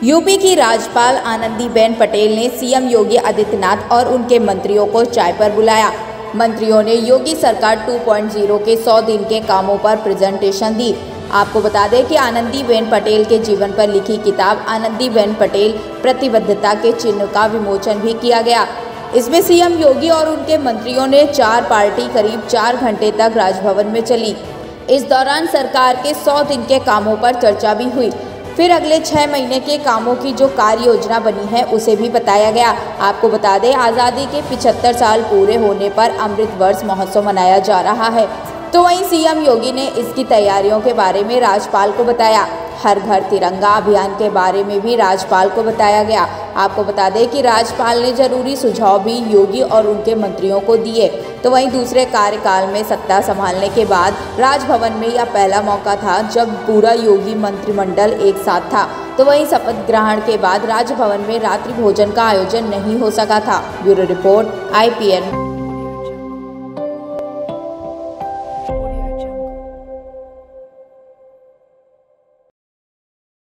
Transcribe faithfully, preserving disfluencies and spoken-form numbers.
UP की राज्यपाल आनंदीबेन पटेल ने सीएम योगी आदित्यनाथ और उनके मंत्रियों को चाय पर बुलाया। मंत्रियों ने योगी सरकार टू पॉइंट ज़ीरो के सौ दिन के कामों पर प्रेजेंटेशन दी। आपको बता दें कि आनंदीबेन पटेल के जीवन पर लिखी किताब आनंदीबेन पटेल प्रतिबद्धता के चिन्ह का विमोचन भी किया गया। इसमें सीएम योगी और उनके मंत्रियों ने चार पार्टी करीब चार घंटे तक राजभवन में चली। इस दौरान सरकार के सौ दिन के कामों पर चर्चा भी हुई। फिर अगले छह महीने के कामों की जो कार्य योजना बनी है उसे भी बताया गया। आपको बता दें, आज़ादी के पचहत्तर साल पूरे होने पर अमृत वर्ष महोत्सव मनाया जा रहा है। तो वहीं सीएम योगी ने इसकी तैयारियों के बारे में राज्यपाल को बताया। हर घर तिरंगा अभियान के बारे में भी राज्यपाल को बताया गया। आपको बता दें कि राज्यपाल ने जरूरी सुझाव भी योगी और उनके मंत्रियों को दिए। तो वहीं दूसरे कार्यकाल में सत्ता संभालने के बाद राजभवन में यह पहला मौका था जब पूरा योगी मंत्रिमंडल एक साथ था। तो वहीं शपथ ग्रहण के बाद राजभवन में रात्रि भोजन का आयोजन नहीं हो सका था। Bureau report I P N.